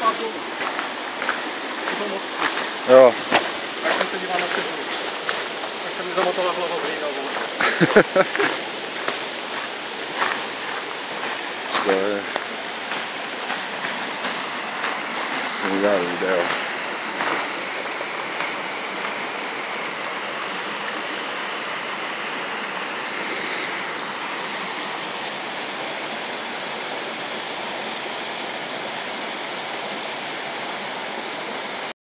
zpátky dolů. U toho mostu. Jo. Tak jsem se díval na cedulu. Tak se mi zamotala hlava z hlína, vole. Jsem udělal video.